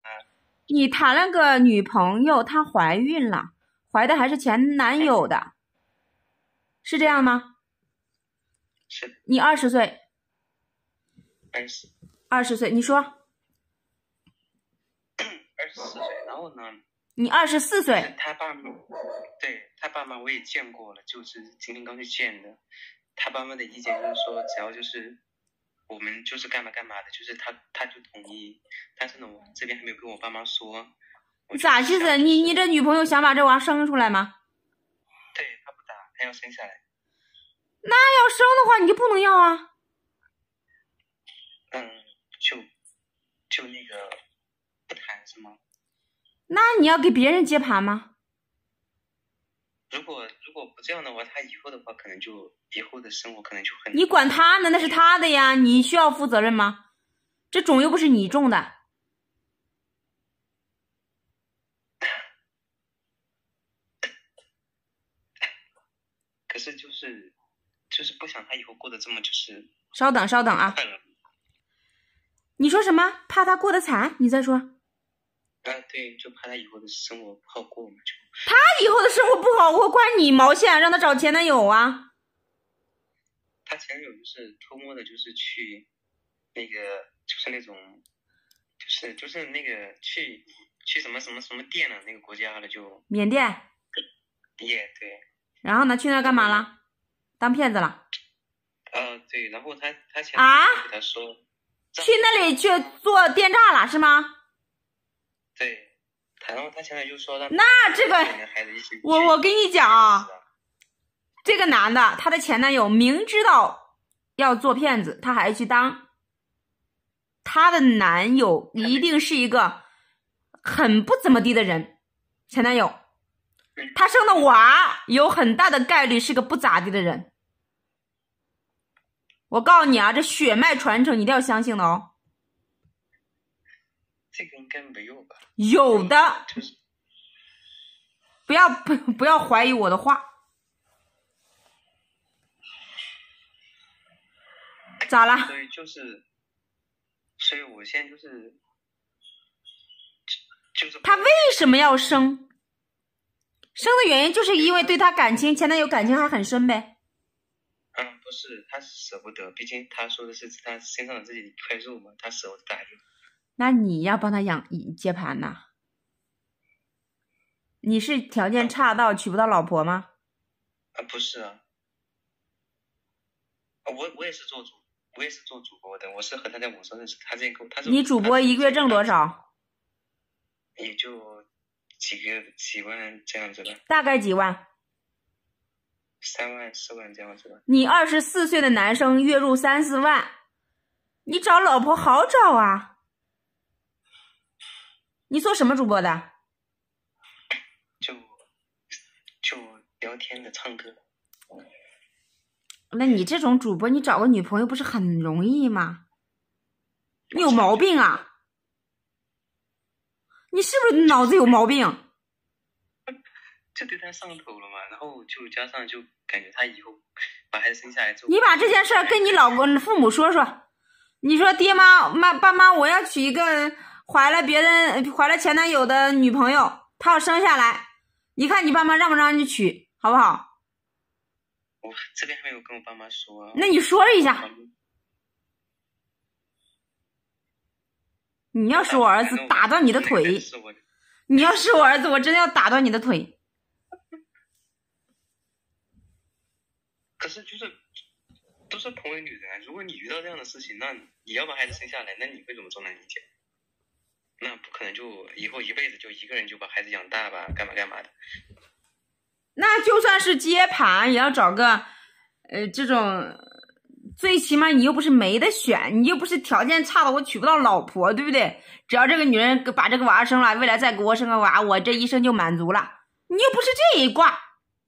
你谈了个女朋友，她怀孕了，怀的还是前男友的，是这样吗？ 是。 你20岁。20岁，你说。 24岁，然后呢？ 你24岁。 他爸妈，对他爸妈我也见过了，就是今天刚去见的。他爸妈的意见就是说，只要就是我们就是干嘛干嘛的，就是他就同意。但是呢，我这边还没有跟我爸妈说。 咋意思？你这女朋友想把这娃生出来吗？ 对，他不打，他要生下来。 那要生的话，你就不能要啊？ 就那个不谈是吗？ 那你要给别人接盘吗？ 如果不这样的话，他以后的话可能就以后的生活可能就很…… 你管他呢，那是他的呀，你需要负责任吗？这种又不是你种的。 可是就是不想他以后过得这么就是…… 稍等啊！你说什么？怕他过得惨？你再说。 对，就怕他以后的生活不好过嘛。 他以后的生活不好过，关你毛线？让他找前男友啊！ 他前男友就是偷摸的，就是去那个，就是那种，就是那个去什么店了，那个国家了就。 缅甸。 也对。 然后呢？去那干嘛了？当骗子了？ 对，然后他前男友给他说。 去那里去做电诈了是吗？ 对，然后他前男友就说让那这个我跟你讲啊，这个男的他的前男友明知道要做骗子，他还去当。他的男友一定是一个很不怎么地的人，前男友，他生的娃有很大的概率是个不咋地的人。我告诉你啊，这血脉传承你一定要相信的哦。 这个应该没有吧？ 有的，不要怀疑我的话。咋了？ 所以我现在就是他为什么要生？生的原因就是因为对他感情，前男友感情还很深呗。 不是，他舍不得，毕竟他说的是他身上的这一块肉嘛，他舍不得打掉。 那你要帮他接盘呐？你是条件差到娶不到老婆吗？ 不是啊，我也是做主播的，我是和他在网上认识，他你主播一个月挣多少？ 也就几万这样子吧。 大概几万 ？3万4万这样子吧。 你24岁的男生月入3、4万，你找老婆好找啊？你做什么主播的？ 就聊天的，唱歌。 那你这种主播，你找个女朋友不是很容易吗？你有毛病啊？你是不是脑子有毛病？ 就对他上头了嘛，然后就加上就感觉他以后把孩子生下来之后， 你把这件事跟你老公父母说说，你说爹妈爸妈，我要娶一个怀了前男友的女朋友，她要生下来，你看你爸妈让不让你娶，好不好？ 我这边还没有跟我爸妈说啊。 那你说一下。你要是我儿子，打断你的腿。你要是我儿子，我真的要打断你的腿。 可是都是同为女人，如果你遇到这样的事情，那你要把孩子生下来，那你会怎么做呢？理解？那不可能就以后一辈子就一个人就把孩子养大吧，干嘛干嘛的。 那就算是接盘，也要找个这种，最起码你又不是没得选，你又不是条件差的我娶不到老婆，对不对？只要这个女人把这个娃生了，未来再给我生个娃，我这一生就满足了。你又不是这一挂。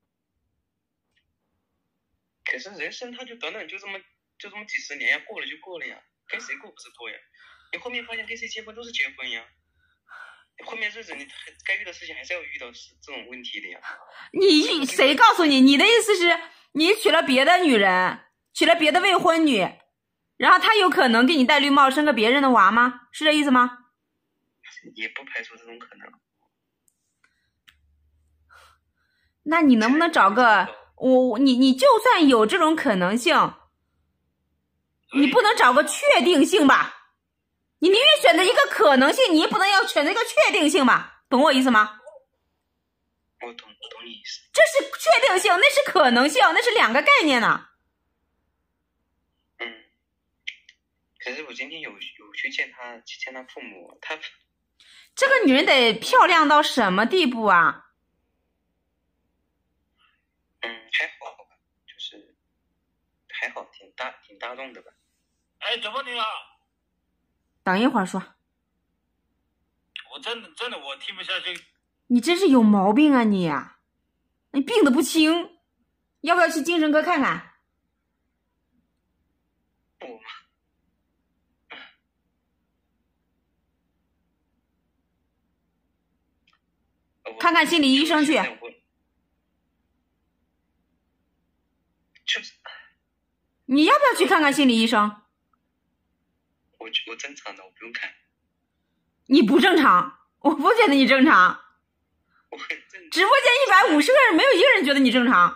可是人生它就短短就这么几十年呀，过了就过了呀，跟谁过不是过呀？你后面发现跟谁结婚都是结婚呀，后面日子你该遇的事情还是要遇到这种问题的呀。 你谁告诉你？你的意思是你娶了别的女人，娶了别的未婚女，然后她有可能给你戴绿帽生个别人的娃吗？是这意思吗？ 也不排除这种可能。 那你能不能找个你就算有这种可能性，你不能找个确定性吧？你宁愿选择一个可能性，你也不能要选择一个确定性吧？懂我意思吗？ 我懂你意思。 这是确定性，那是可能性，那是两个概念呢。 可是我今天有去见他父母， 这个女人得漂亮到什么地步啊？ 还好吧，就是还好，挺大众的吧。 哎，怎么你啊？ 等一会儿说。 我真的我听不下去。 你真是有毛病啊你啊！你病得不轻，要不要去精神科看看？ 我看看心理医生去。你要不要去看看心理医生？ 我正常的，我不用看。 你不正常，我不觉得你正常。 我很正常。 直播间150个人，没有一个人觉得你正常。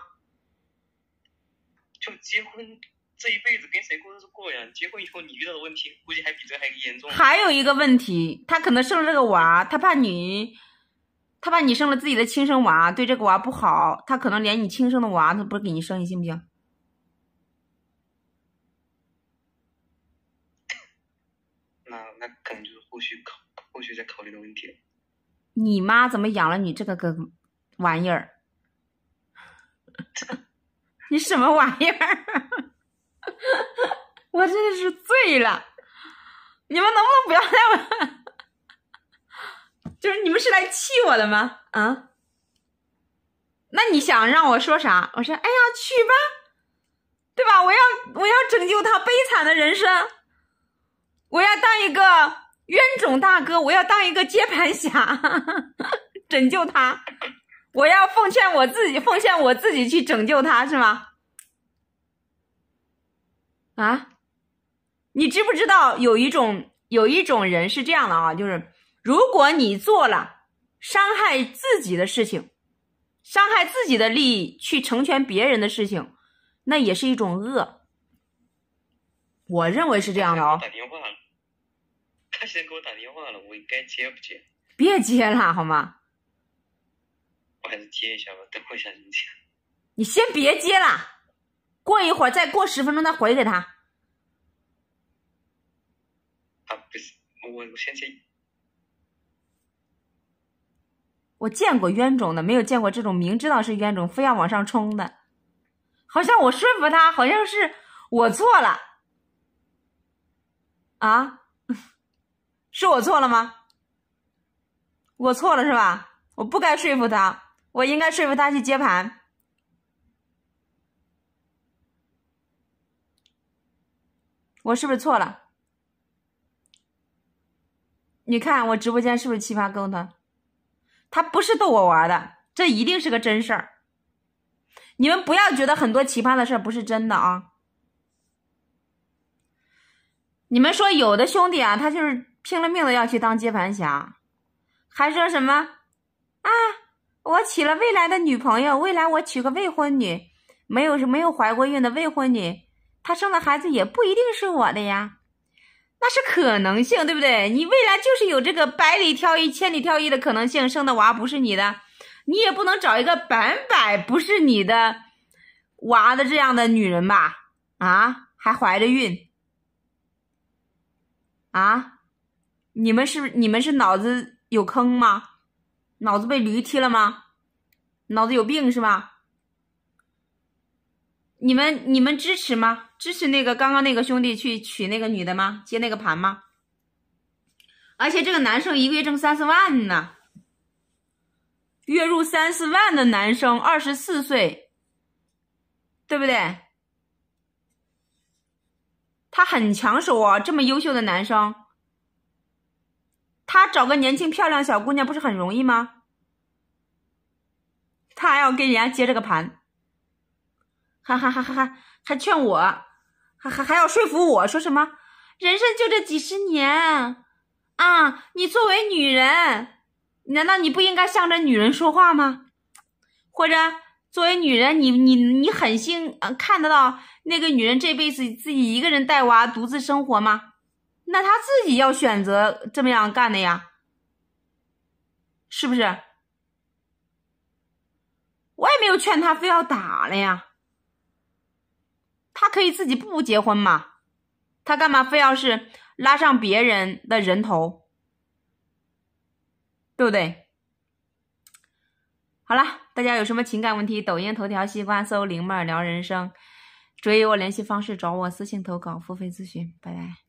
就结婚这一辈子跟谁过都是过呀，结婚以后你遇到的问题，估计还比这还严重。 还有一个问题，他可能生了这个娃，他怕你生了自己的亲生娃，对这个娃不好，他可能连你亲生的娃都不给你生，你信不信？ 那可能就是后续再考虑的问题了。 你妈怎么养了你这个玩意儿？你什么玩意儿？我真的是醉了！你们能不能不要再问？就是你们是来气我的吗？啊？那你想让我说啥？我说，哎呀，去吧，对吧？我要拯救他悲惨的人生，我要当一个冤种大哥，我要当一个接盘侠，拯救他。我要奉献我自己去拯救他，是吗？啊？你知不知道有一种人是这样的啊，就是如果你做了伤害自己的事情，伤害自己的利益去成全别人的事情，那也是一种恶。我认为是这样的哦。 他现在给我打电话了，我应该接不接？ 别接了好吗？ 我还是接一下吧，等我一下人家。 你先别接了，过一会儿再过10分钟再回给他。 啊，不是，我先接。 我见过冤种的，没有见过这种明知道是冤种非要往上冲的。好像我说服他，好像是我错了。啊？是我错了吗？我错了是吧？我不该说服他，我应该说服他去接盘。我是不是错了？你看我直播间是不是奇葩沟通？他不是逗我玩的，这一定是个真事儿。你们不要觉得很多奇葩的事儿不是真的啊。你们说有的兄弟啊，他就是拼了命的要去当接盘侠，还说什么啊，我娶了未来的女朋友，未来我娶个未婚女，没有怀过孕的未婚女，她生的孩子也不一定是我的呀。那是可能性，对不对？你未来就是有这个百里挑一千里挑一的可能性，生的娃不是你的，你也不能找一个100%不是你的娃的这样的女人吧？啊，还怀着孕啊？你们是脑子有坑吗？脑子被驴踢了吗？脑子有病是吧？你们支持吗？支持那个刚刚那个兄弟去娶那个女的吗？接那个盘吗？而且这个男生一个月挣3、4万呢，月入3、4万的男生，24岁，对不对？他很抢手啊，这么优秀的男生，他找个年轻漂亮小姑娘不是很容易吗？他还要跟人家接这个盘。还劝我，还要说服我说什么人生就这几十年， 啊，你作为女人，难道你不应该向着女人说话吗？或者作为女人，你狠心看得到那个女人这辈子自己一个人带娃独自生活吗？那她自己要选择这么样干的呀，是不是？我也没有劝她非要打了呀，她可以自己不结婚嘛，她干嘛非要是拉上别人的人头，对不对？好了，大家有什么情感问题，抖音头条西瓜搜林妹聊人生，注意我联系方式找我私信投稿付费咨询，拜拜。